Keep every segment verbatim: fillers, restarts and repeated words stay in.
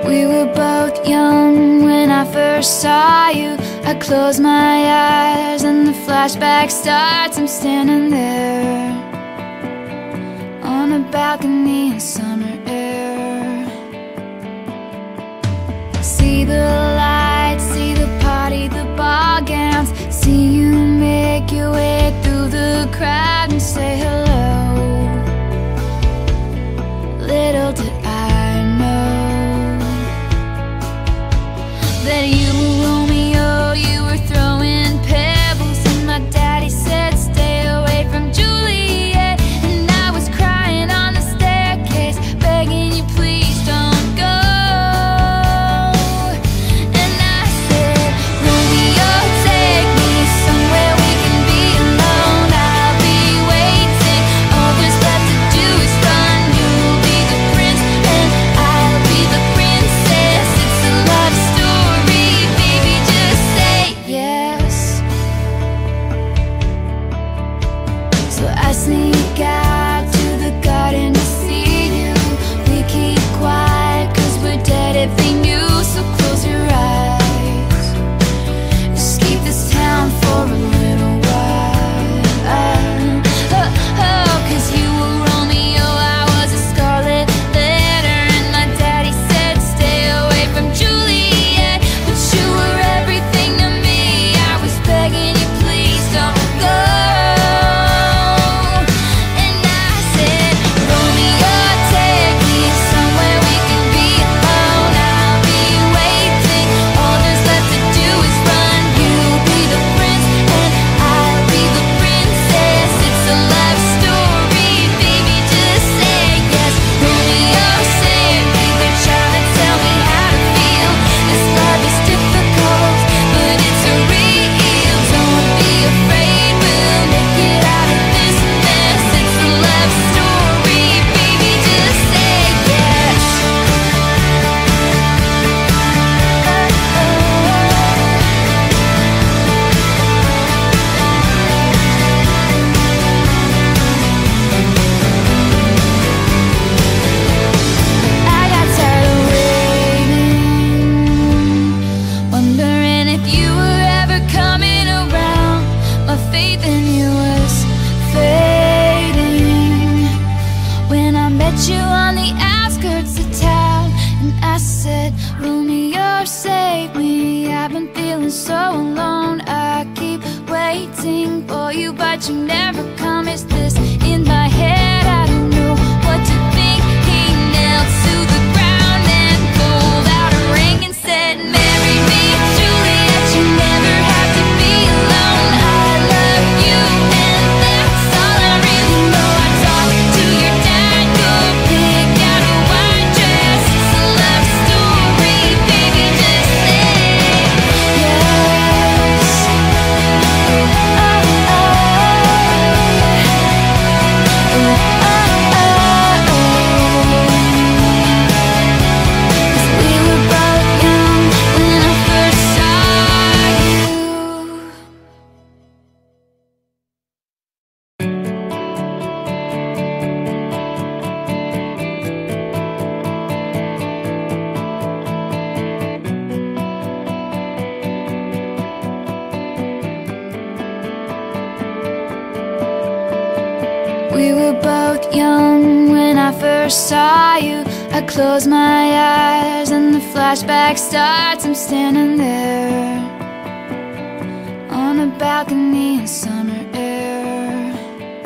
We were both young when I first saw you. I close my eyes and the flashback starts. I'm standing there on a balcony in summer air. See the lights, see the party, the ball gowns. See you make your way through the crowd and say hello. Little did I know that you were Romeo, you were throwing pebbles, and my daddy said stay away from Juliet. And I was crying on the staircase, begging you please don't go. And I said, Romeo, take me somewhere we can be alone. I'll be waiting, all there's left to do is run. You'll be the prince and I'll be the princess. It's a love story, baby, just say yes. So I sneak out to the garden to see you. We keep quiet cause we're dead if they knew. So close your eyes, escape this town for a little while. Oh, oh, cause you were Romeo, I was a scarlet letter. And my daddy said stay away from Juliet. But you were everything to me, I was begging you please don't go. And I said, Romeo, take me somewhere we can be alone. I'll be waiting, all there's left to do is run. You'll be the prince and I'll be the princess. It's a love story, baby, just say yes. Romeo, save me, they're trying to tell me how to feel. This love is difficult, but it's real. Don't be afraid, we'll make it out of this mess. It's a love story, baby, just say yes. I got tired of waiting, wondering if you were ever coming around. My faith in you was fading when I met you on the outskirts of town. And I said, Romeo, save me, I've been feeling so alone. I keep waiting for you, but you never come. Is this in my head? I don't know what to think. He knelt to the ground and pulled out a ring and said, marry me, Juliet, you never have to be alone. I love you and that's all I really know. I talked to your dad, go pick out a white dress. It's a love story, baby, just say yes. Oh, oh, oh. We were both young when I first saw you. I close my eyes and the flashback starts. I'm standing there on a balcony in summer air.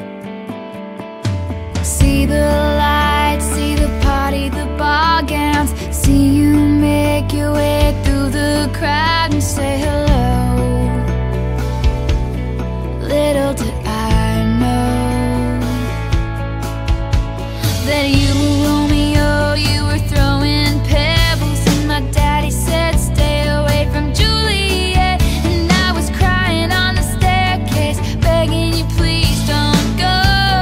See the lights, see the party, the ball gowns. See you make your way through the crowd and say hello. Little did I know that you were Romeo, you were throwing pebbles, and my daddy said stay away from Juliet. And I was crying on the staircase, begging you please don't go.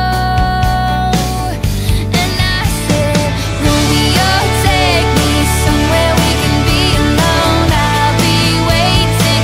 And I said, Romeo, take me somewhere we can be alone. I'll be waiting,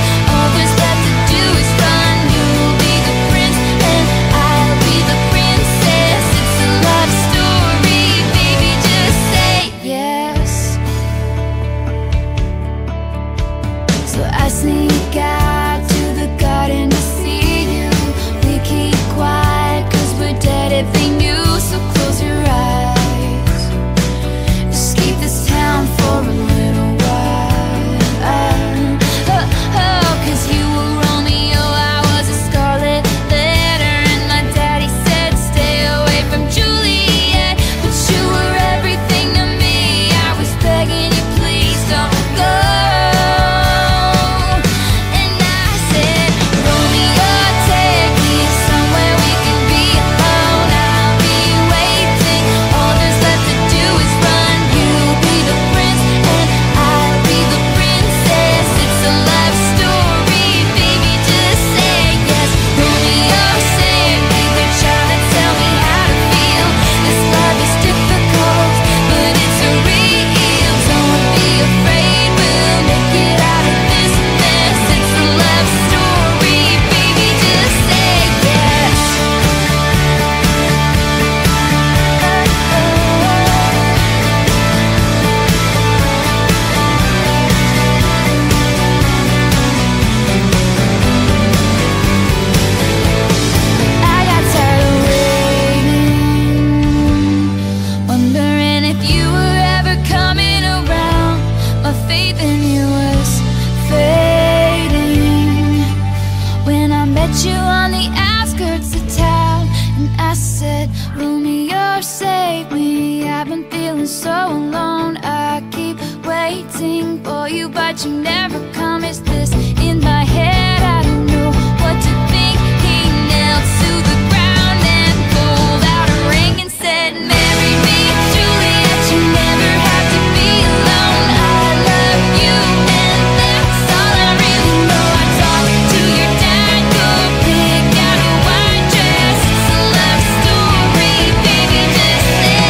but you never come. Is this in my head? I don't know what to think. He knelt to the ground and pulled out a ring and said, marry me, Juliet, you never have to be alone. I love you, and that's all I really know. I talked to your dad, go pick out a white dress. It's a love story, baby, just say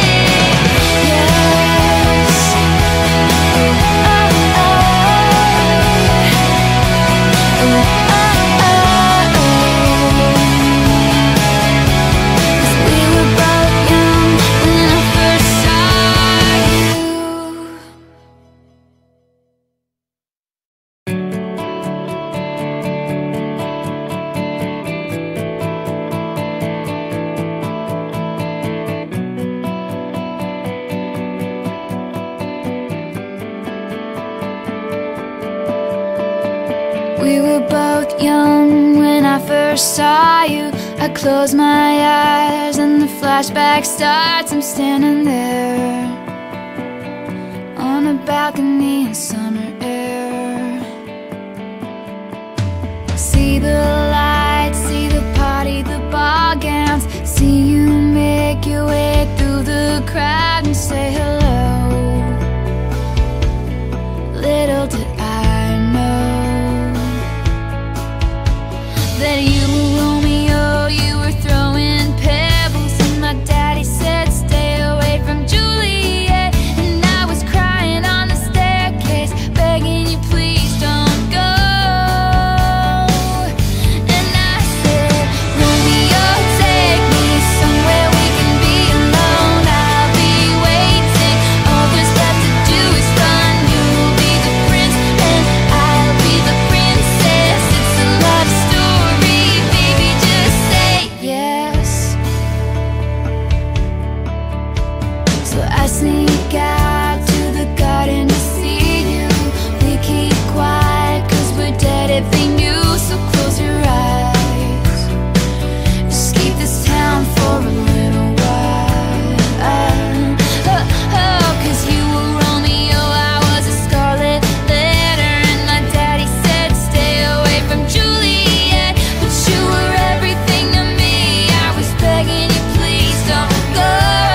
yes. Oh, oh, oh. Oh, oh, oh. 'Cause we were both young when I first saw you. We were both young when I first saw you. I close my eyes and the flashback starts. I'm standing there on a balcony in summer air. See the lights, see the party, the ball gowns. See you make your way through the crowd and say hello. Little did I know that you were Romeo, you were throwing pebbles, and my daddy said stay away from Juliet. And I was crying on the staircase, begging you please don't go. And I said, Romeo, take me somewhere we can be alone. I'll be waiting, all there's left to do is run. You'll be the prince and I'll be the princess. It's a love story, baby, just say yes. So I sneak out to the garden to see you. We keep quiet 'cause we're dead if they knew. So close your eyes, just keep this town for a little while. Oh, oh, 'cause you were Romeo, I was a scarlet letter, and my daddy said stay away from Juliet. But you were everything to me, I was begging you please don't go.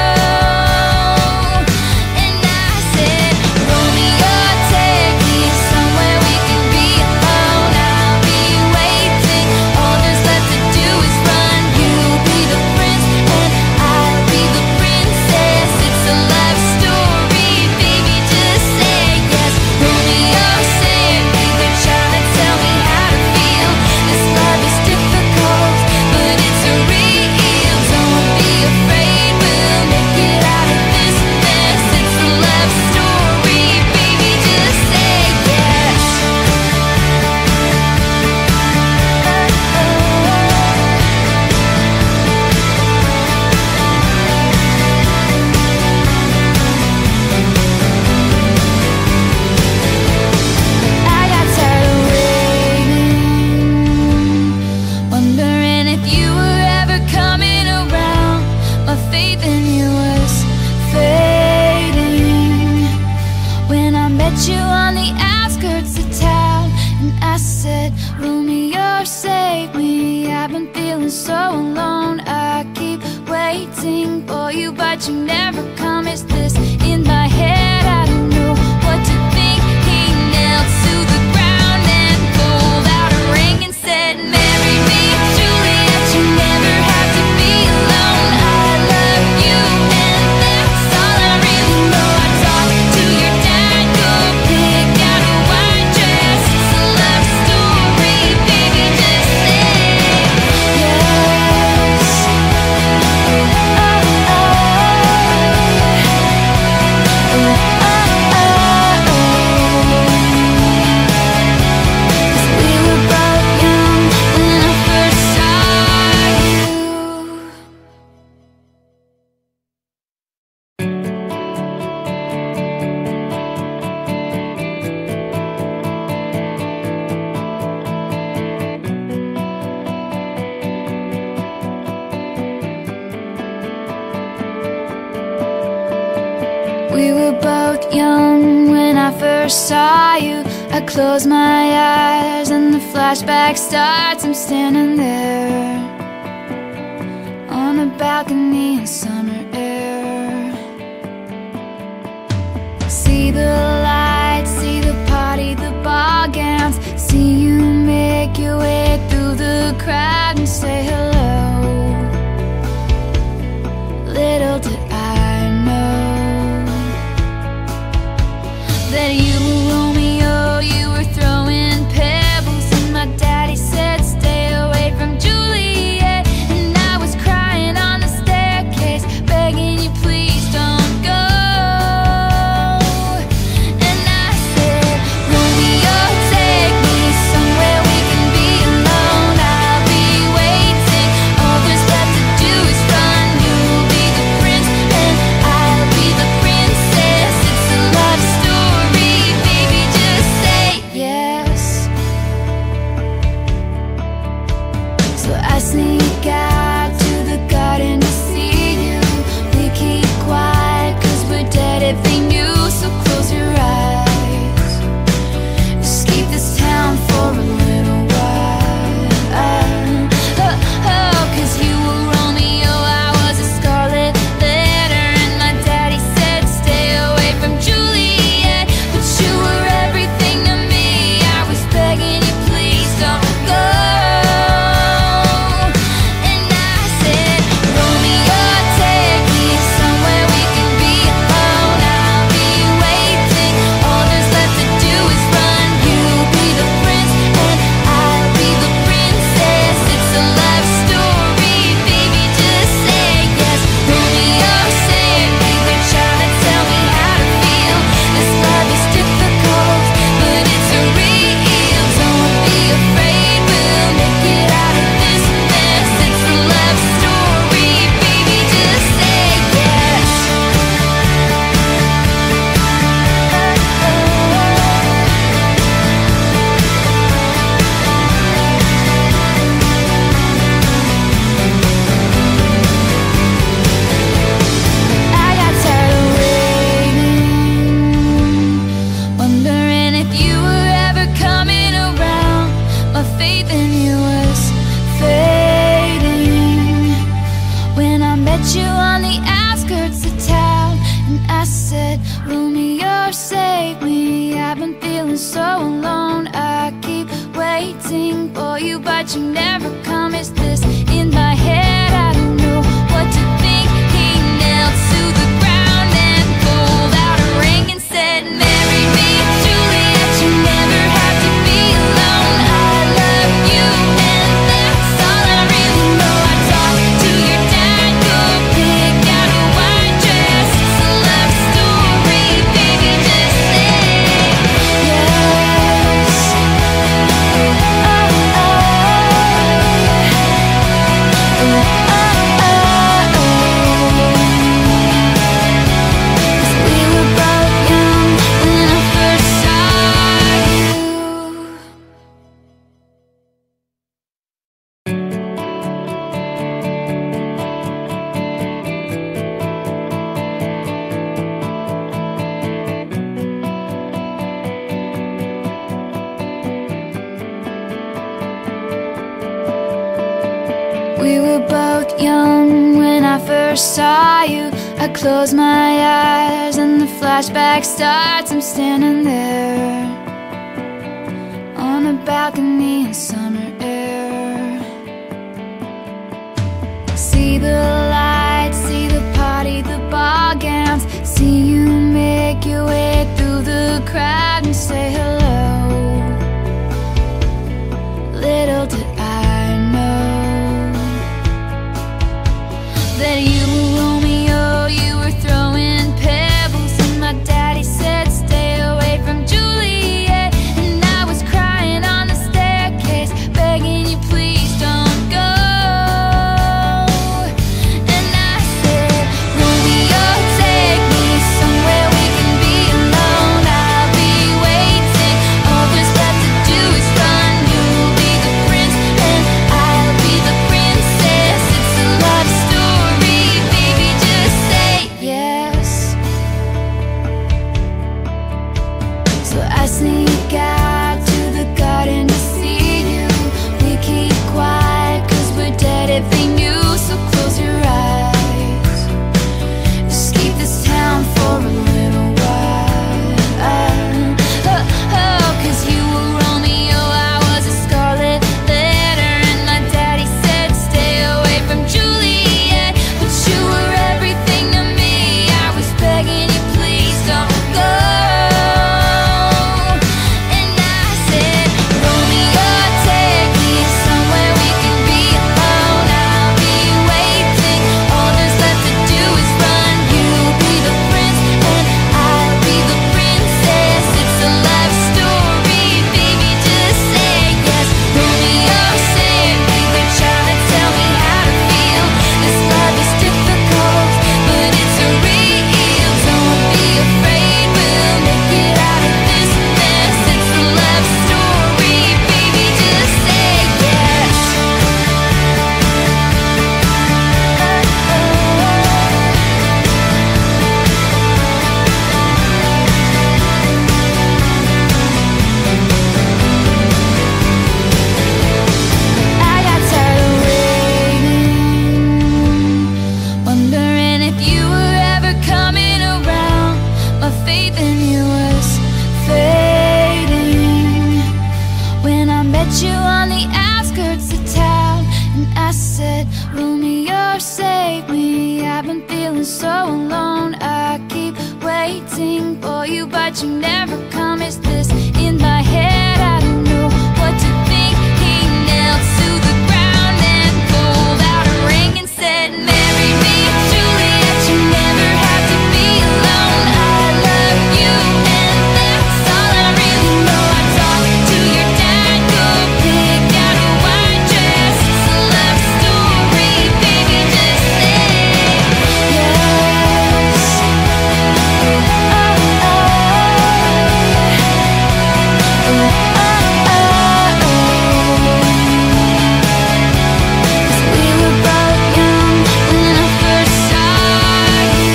And I said, Romeo, take me somewhere we can be alone. I'll be waiting, all there's left to do is run. You'll be the prince and I'll be the princess. It's a love story, baby, just say yes. Romeo, say it, baby, trying to tell me how to feel. This love is difficult, but it's real. Don't be afraid, we'll make it out of this mess. It's a love story, baby, just say yes. I got tired of waiting, wondering if you were ever coming around. My faith in you was fading when I met you on the outskirts of town. And I said, Romeo, save me, I've been feeling so alone. I keep waiting for you, but you never come. Is this in my head? I don't know what to think. He knelt to the ground and pulled out a ring and said, marry me, Juliet, you never have to be alone. I love you, and that's all I really know. I talked to your dad, go pick out a white dress. It's a love story, baby, just say yes. Oh, oh, oh. first saw you, I close my eyes and the flashback starts. I'm standing there on a balcony in summer air. See the lights, see the party, the ball gowns. See you make your way through the crowd and say hello. Little did I know that you were Romeo, you were throwing pebbles, and my daddy said stay away from Juliet. And I was crying on the staircase, begging you please don't go. And I said, Romeo, take me somewhere we can be alone. I'll be waiting, all there's left to do is run. You'll be the prince and I'll be the princess. It's a love story, baby, just say yes. So I sneak out to the garden to see you. We keep quiet cause we're dead if they knew. So close your eyes, escape this town for a little while. Oh, oh, cause you were Romeo, I was a scarlet letter, and my daddy said stay away from Juliet. But you were everything to me, I was begging you please don't go. And I said, Romeo, take me somewhere we can be alone. I'll be waiting, all there's left to do is run. You'll be the prince and I'll be the princess. It's a love story, baby, just say yes. Romeo, save me, they're trying to tell me how to feel. This love is difficult, but it's real. Don't be afraid, we'll make it out of this mess. It's a love story, baby, just say yes. I got tired of waiting, wondering if you were ever coming around. My faith in you was fading when I met you on the outskirts of town. And I said, Romeo, save me, I've been feeling so alone. I keep waiting for you, but you never come. Is this in my head? I don't know what to think. He knelt to the ground and pulled out a ring and said, marry me, Juliet, you never have to be alone. I love you and that's all I really know. I talked to your dad, go pick out a white dress. It's a love story, baby, just say yes. Oh, oh, we were both young when I first saw you. I close my eyes and the flashback starts. I'm standing there on a balcony in summer air. See the lights, see the party, the ball gowns. See you make your way through the crowd and say hello. Little did I know that you were Romeo, you were throwing pebbles, and my daddy said stay away from Juliet. And I was crying on the staircase, begging you please don't go. sneak out to the garden to see you. We keep quiet cause we're dead if they knew. So close your eyes, just keep this town for a little while. Oh, oh, cause you were Romeo, I was a scarlet letter, and my daddy said stay away from Juliet. But you were everything to me, I was begging you please don't go. And I said, Romeo, take me somewhere we can be alone. I'll be waiting, all there's left to do is run. You'll be the prince and I'll be the princess. It's a love story, baby, just say yes. Romeo, save me the child and tell me how to feel. This love is difficult, but it's real. Don't be afraid, we'll make it out of this mess. It's a love story, baby, just say yes. I got tired of waiting, wondering if you were ever coming around. My faith in you was fading when I met you on the outskirts of town, and I said, Romeo, save me, I've been feeling so alone. I keep waiting for you, but you never come. Is this in my head? I don't know what to think. He knelt to the ground and pulled out a ring and said, marry me, Juliet, you never have to be alone. I love you and that's all I really know. I talked to your dad, go pick out a white dress. It's a love story, baby, just say yes. Oh, oh, oh, oh, oh, oh. 'Cause we were both young when I first saw you.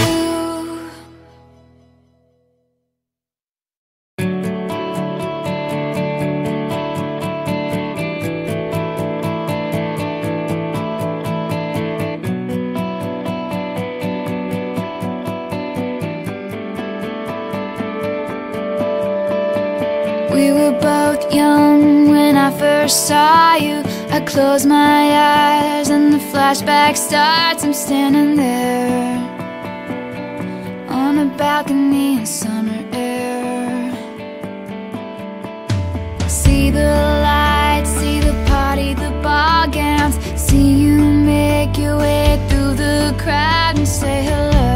We were both young when I first saw you. I close my eyes and the flashback starts. I'm standing there on a balcony in summer air. See the lights, see the party, the ball gowns. See you make your way through the crowd and say hello.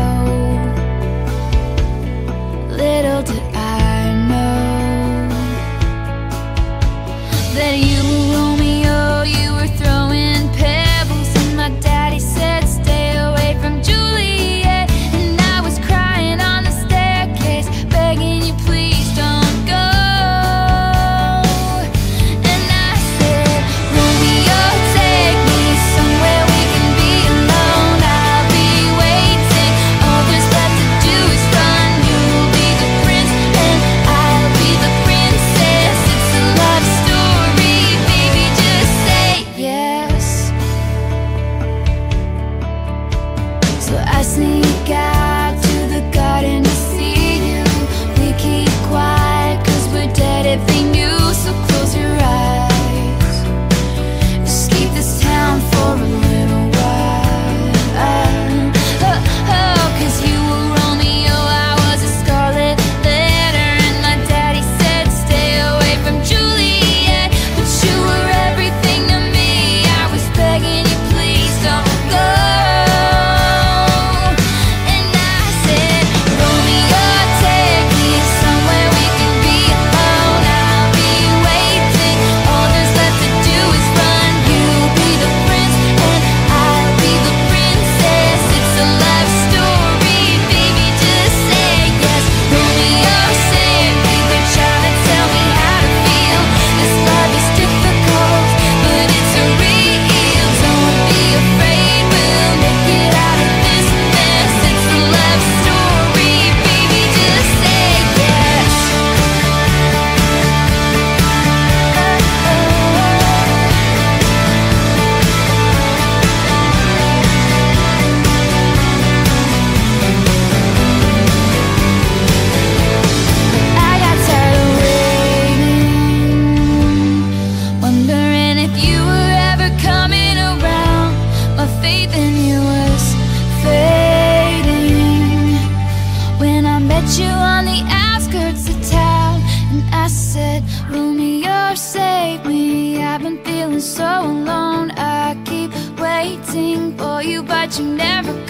Little did I know that you were Romeo, you were throwing pebbles, and my daddy said stay away from Juliet. And I was crying on the staircase, begging you please don't go. And I said, Romeo, take me somewhere we can be alone. I'll be waiting, all there's left to do is run. You'll be the prince but you never